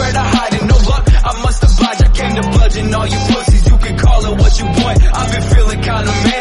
nowhere to hide and no luck, I must oblige. I came to bludgeon all you pussies, you can call it what you want. I've been feeling kinda mad.